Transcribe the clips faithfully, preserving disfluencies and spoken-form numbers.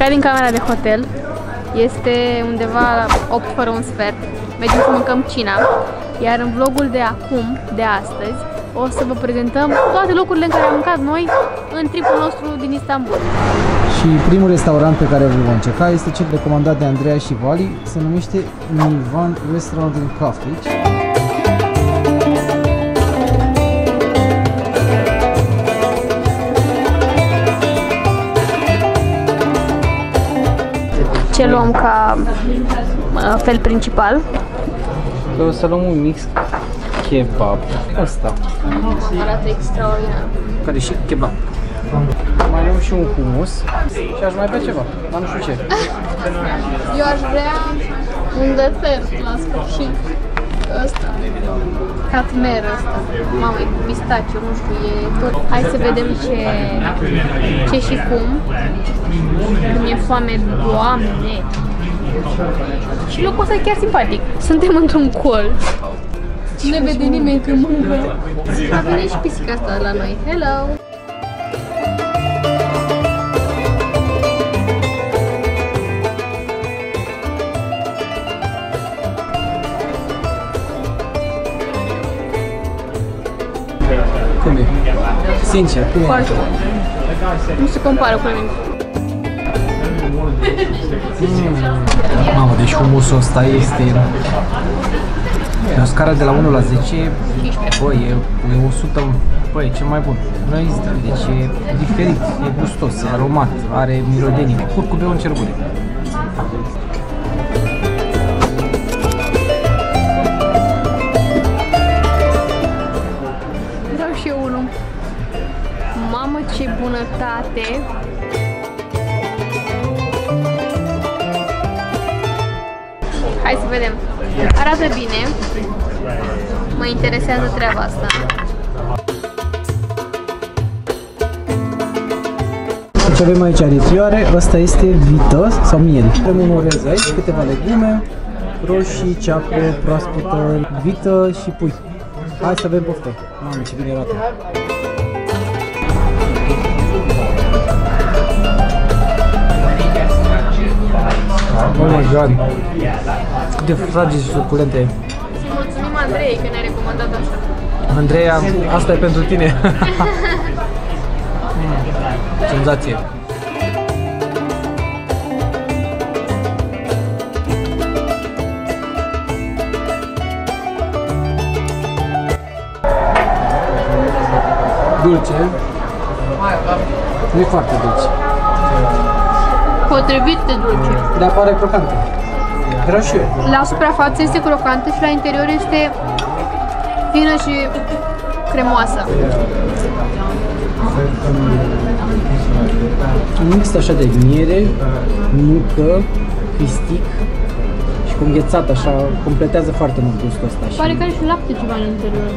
plecat din camera de hotel. Este undeva la opt fără un sfert. Mergem să mâncăm cina. Iar în vlogul de acum, de astăzi, o să vă prezentăm toate locurile în care am mâncat noi în tripul nostru din Istanbul. Și primul restaurant pe care îl vom încerca este cel recomandat de Andreea și Vali. Se numește Nivan Restaurant and Coffee. Ce luăm ca uh, fel principal? O să luăm un mix kebab. Asta. Arată extraordinar. Care și kebab. Mai luăm și un hummus și aș mai bea ceva, dar nu știu ce. Eu aș vrea un desert la sfârșit. Ăsta. Katmer ăsta. Mamă, e pistaciu, nu știu, e tot. Hai să vedem ce, ce și cum. Că mi-e foame, Doamne. Și locul ăsta e chiar simpatic. Suntem într-un colț. Nu ne vede nimeni că mâncă. A venit și pisica asta la noi. Hello! Cum e? Sincer, cum e? Foarte bun. Nu se compară cu nimic. Mm. Mamă, deci humusul ăsta este... Pe o scară de la unu la zece, bă, e, e o sută, bă, e cel mai bun. Nu există, deci e diferit, e gustos, e aromat, are mirodenii. Curcubeu în cerbure. Vreau și eu unul. Mamă, ce bunătate! Hai să vedem. Arată bine. Mă interesează treaba asta. Ce avem aici? Aripioare, ăsta este vită sau miel. Avem un orez aici, câteva legume, roșii, ceapă, proaspătă, vită și pui. Hai să avem poftă. Mamă, ce bine arată. Oh my god! Cât de fragile și suculente. Să-i mulțumim Andrei că ne-a recomandat asta. Andreea, asta e pentru tine. Senzație. Dulce. Nu e foarte dulce. Potrivit de dulce. Dar pare crocantă. Vreau și eu. La suprafață este crocantă și la interior este fină și cremoasă. Un mix așa de miere, nucă, pistic și cu înghețat așa, completează foarte mult gustul ăsta. Pare că are și lapte ceva în interior.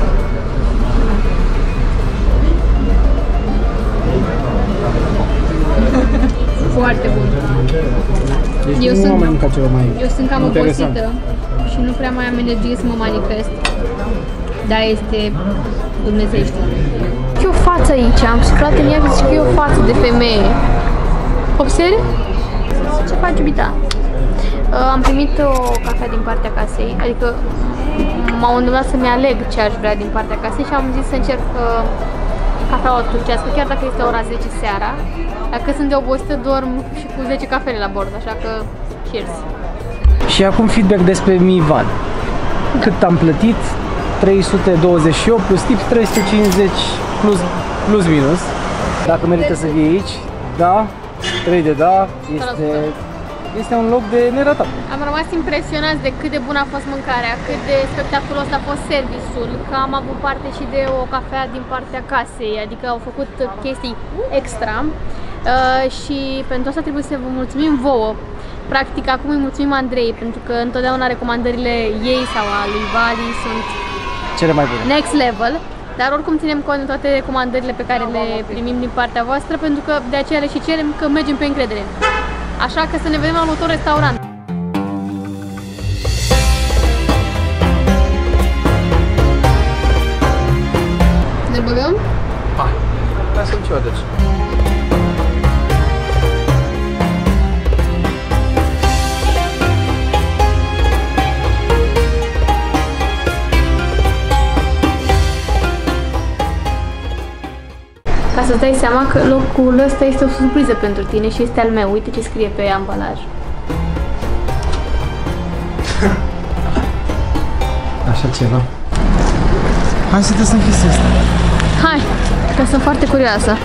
Foarte bun. Deci eu nu sunt, am mai mâncat ceva mai Eu sunt cam interesant. obosită și nu prea mai am energie să mă manifest. Dar este dumnezeiește. E o față aici, am suflat în ea și zic că e o față de femeie. Observi? Ce faci, iubita? Uh, am primit o cafea din partea casei, adică m-au îndemnat să-mi aleg ce aș vrea din partea casei și am zis să încerc uh, cafeaua turcească, chiar dacă este ora zece seara. Dacă sunt de obosită, dorm și cu zece cafele la bord, așa că cheers! Și acum feedback despre Nivan. Da. Cât am plătit? trei sute douăzeci și opt plus tips, trei sute cincizeci plus, plus minus. Dacă merită să vii aici, da, trei de da, este, este un loc de neratat. Am rămas impresionați de cât de bună a fost mâncarea, cât de spectaculos a fost serviciul, că am avut parte și de o cafea din partea casei, adică au făcut chestii extra. Uh, și pentru asta trebuie să vă mulțumim vouă. Practic, acum îi mulțumim Andrei, pentru că întotdeauna recomandările ei sau a lui Vali sunt cele mai bune. Next level. Dar oricum ținem cont de toate recomandările pe care le primim din partea voastră, pentru că de aceea le și cerem, că mergem pe încredere. Așa că să ne vedem la următorul restaurant. Ne băgăm? Hai, lasă-mi ceva deci. să-ți dai seama că locul ăsta este o surpriză pentru tine și este al meu. Uite ce scrie pe ambalaj. Așa ceva. Hai să te să închisi asta. Hai, că sunt foarte curioasă.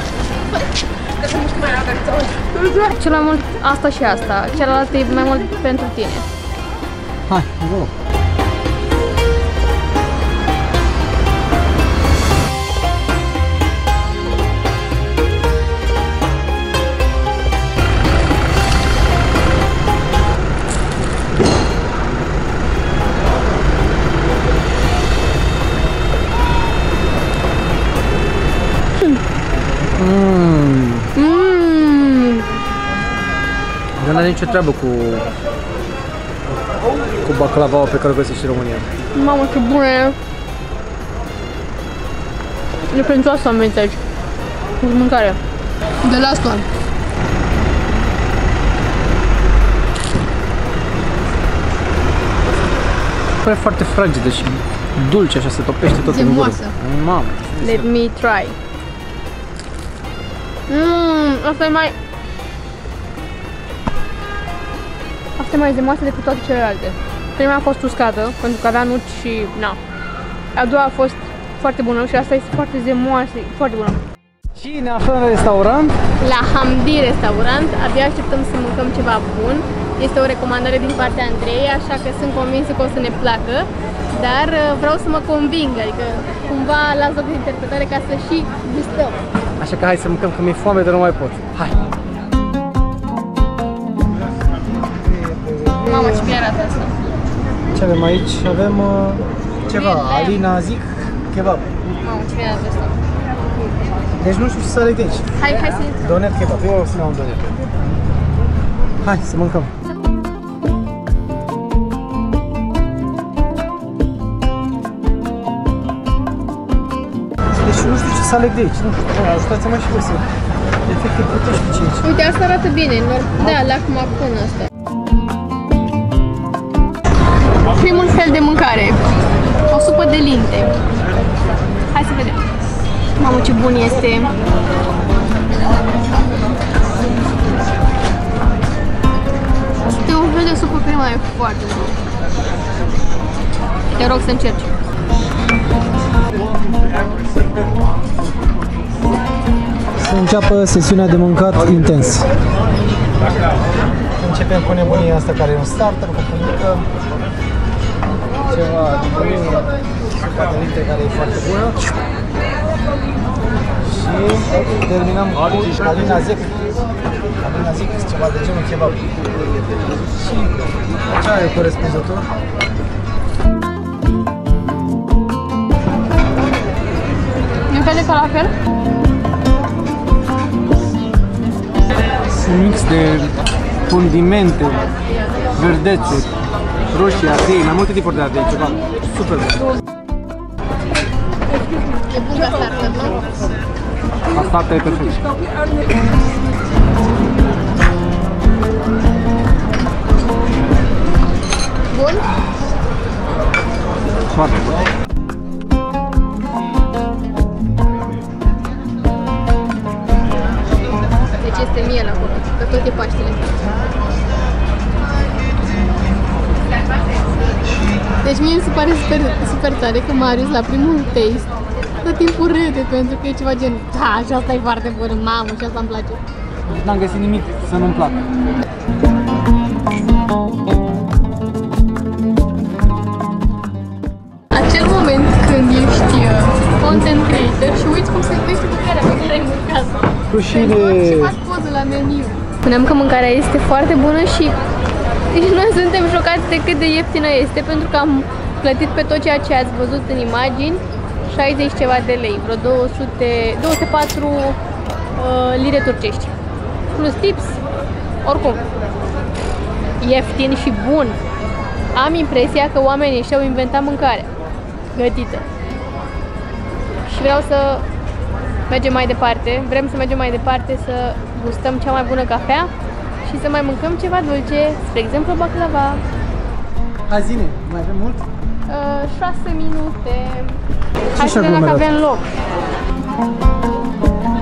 Cel mai mult asta și asta, celălalt e mai mult pentru tine. Hai, go! Mmm. Mmm. Nu are nicio treabă cu cu baclavaua pe care o găsești în România. Mamă, ce bună e! E pentru asta am venit aici. Cu mâncare. The last one. Pare foarte fragedă și dulce, așa se topește tot în gură. Mamă. Let me try. Mmm, asta e mai... Asta e mai zemoasă decât toate celelalte. Prima a fost uscată, pentru că avea nuci și... na. A doua a fost foarte bună și asta este foarte zemoasă, foarte bună. Și ne aflăm la restaurant. La Hamdi Restaurant, abia așteptăm să mâncăm ceva bun. Este o recomandare din partea Andrei, așa că sunt convinsă că o să ne placă. Dar vreau să mă conving, adică cumva las loc de interpretare ca să și gustăm. Așa că hai să mâncăm, că mi-e foame, dar nu mai pot. Hai! Mamă, ce bine arată asta. Ce avem aici? Avem uh, ceva, Bine. Alina Zic kebab. Mamă, ce bine arată asta. Deci nu știu ce să aleg de aici. Hai, hai să... Donet kebab, eu o să iau un donet. Hai să mâncăm. Deci nu știu ce să aleg de aici, nu știu, ajutați-mă și voi să efectiv putești ce aici. Uite, asta arată bine, da, la cum acum asta. Primul fel de mâncare, o supă de linte. Hai să vedem. Mamă, ce bun este. Este un fel de supă prima, e foarte bun. Te rog să încerci. Să înceapă sesiunea de mâncat intens. Începem cu nebunia asta care e un starter, cu punică, ceva de bunie, supa de linte care e foarte bună. Și terminăm cu Alina Zic. Alina Zic, ceva de genul kebab. Și ce are corespunzător? E un fel de falafel? Un mix de condimente, verdețe, roșii, ardei, mai multe tipuri de ardei, ceva super bun. E bun ca starter, nu? Asta e perfect. Bun? Foarte bun. Deci este miel acolo, că tot e Paștele. Deci mie mi se pare super, super tare că Marius la primul taste tot timpul râde pentru că e ceva gen da, și asta e foarte bun, mamă, și asta îmi place. N-am găsit nimic să nu-mi placă. Acel moment când ești uh, content creator și uiți cum se vește mâncarea pe care ai mâncat. Rușine! Și faci poză la meniu. Spuneam că mâncarea este foarte bună și noi suntem șocați de cât de ieftină este, pentru că am plătit pe tot ceea ce ați văzut în imagini șaizeci ceva de lei, vreo două sute, două sute patru uh, lire turcești. Plus tips, oricum, ieftin și bun. Am impresia că oamenii și-au inventat mâncare gătită. Și vreau să mergem mai departe, vrem să mergem mai departe, să gustăm cea mai bună cafea și să mai mâncăm ceva dulce, spre exemplu baklava. Hai zine, mai avem mult? Uh, șase minute. Ce Hai să vedem dacă avem loc.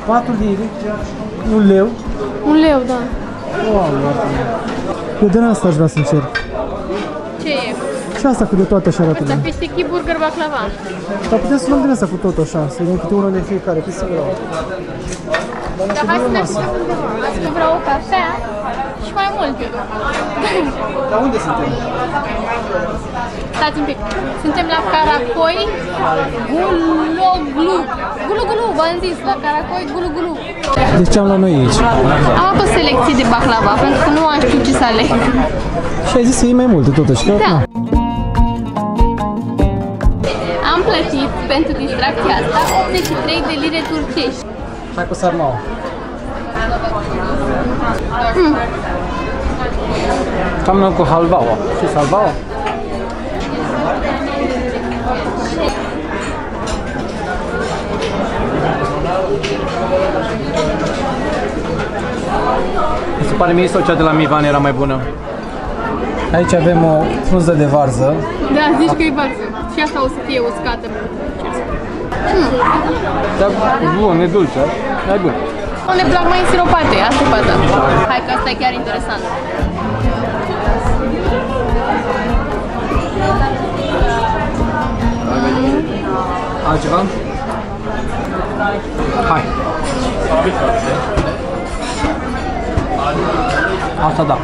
patru lire, un leu. Un leu, da. Wow, eu din asta aș vrea să încerc. Ce e? Și asta cât de toate așa arată. Asta pistechii burger baklava. Dar putem să luăm din asta cu tot așa, să vedem câte unul de fiecare, cât să vreau. Dar hai să ne punem undeva. Azi că vreau o cafea și mai multe. Dar unde suntem? Stați un pic. Suntem la Caracoi Guloglu. Gulugulu, v-am zis, la Caracoi Gulugulu. Deci ce am la noi aici? Am avut o selecție de baklava, pentru că nu am știut ce să aleg. Și ai zis să iei mai multe totuși, că Da. na. Am plătit pentru distracția asta optzeci și trei de lire turcești. Hai cu sarmaua. Mm. Cam cu halvaua. Știți halvaua? Mi se pare mie sau cea de la Mivan era mai bună? Aici avem o frunză de varză. Da, zici că e varză. Și asta o să fie uscată. Mm. Dar bun, e dulce. Mai bun. Ne plac mai însiropate, asta e faza. Hai că asta e chiar interesant. Altceva? Hai. Asta da.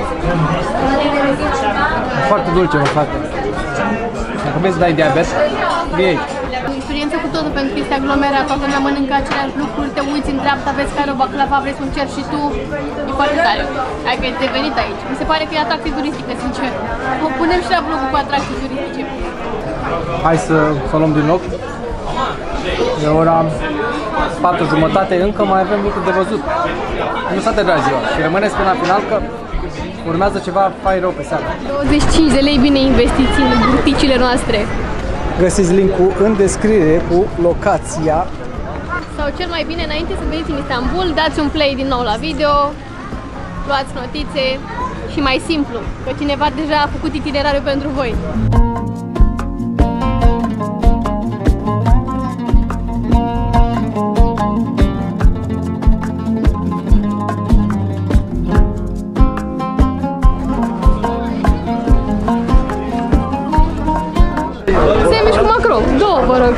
Foarte dulce, mă, frate. Dacă vezi să dai diabet, iei. Experiență cu totul, pentru că este aglomerat, toată lumea mănâncă aceleași lucruri, te uiți în dreapta, vezi care o baklava, vrei să încerci și tu. E foarte tare. Hai că ai venit aici. Mi se pare că e atracție turistică, sincer. O punem și la vlogul cu atracții turistice. Hai să, să luăm din loc. E ora patru jumătate, încă mai avem lucruri de văzut. Nu s-a terminat ziua și rămâneți până la final că urmează ceva fai rău pe seara. douăzeci și cinci de lei bine investiți în burticile noastre. Găsiți linkul în descriere cu locația. Sau cel mai bine, înainte să veniți în Istanbul, dați un play din nou la video, luați notițe și mai simplu, că cineva deja a făcut itinerariul pentru voi. Sandwich cu macro, două, vă rog.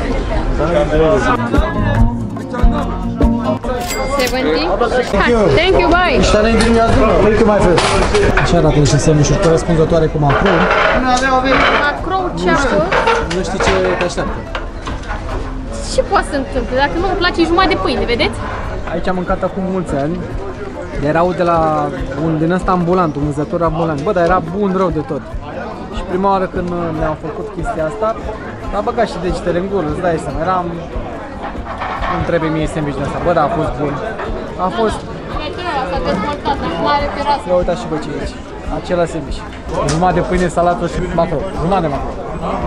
seventy. Thank you, bye. Thank you, my friend. Așa arată niște sandwich-uri corespunzătoare cu macro. Macro ceapă. Nu știi ce te așteaptă. Ce poate să întâmple? Dacă nu îmi place jumătate de pâine, vedeți? Aici am mâncat acum mulți ani. Erau de la un din ăsta ambulant, un vânzător ambulant. Bă, dar era bun rău de tot. Și prima oară când mi-am făcut chestia asta, a băgat și degetele în gură, îți dai seama, eram... Nu trebuie mie sandwich de asta, bă, dar a fost bun. A fost... S-a dezvoltat, acum are terasă. Ia uitați și bă ce e aici. Același sandwich. Jumătate de pâine, salată și macro. Jumătate de macro.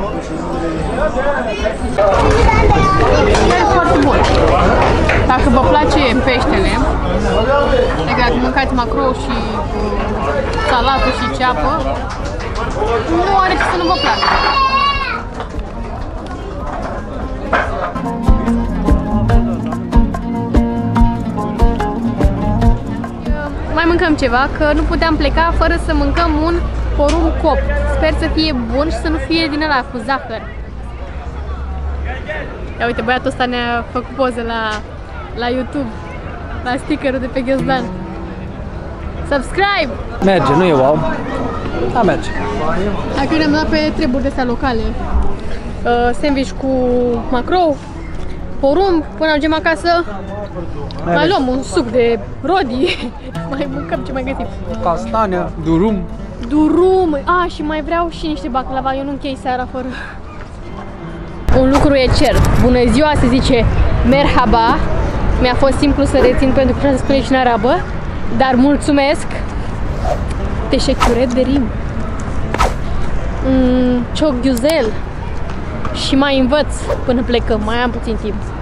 E foarte bun. Dacă vă place peștele, adică dacă mâncați macro și salată și ceapă, nu are ce să nu vă placă. Mai mâncăm ceva, că nu puteam pleca fără să mâncăm un porumb copt. Sper să fie bun și să nu fie din ăla cu zahăr. Ia uite, băiatul ăsta ne-a făcut poze la, la YouTube, la stickerul de pe ghiozdan. Subscribe! Merge, nu e wow. Da, merge. Dacă ne-am dat pe treburi de astea locale. Uh, sandwich cu macro, porumb, până ajungem acasă, mai, mai luăm un suc de rodi, mai mâncăm ce mai găsim. Castanea, durum. Durum! A, și mai vreau și niște baklava, eu nu închei seara fără. Un lucru e cert, bună ziua se zice merhaba. Mi-a fost simplu să rețin pentru că se spune și în arabă, dar mulțumesc. Teşekkür ederim. Mm, çok güzel. Și mai învăț până plecăm, mai am puțin timp.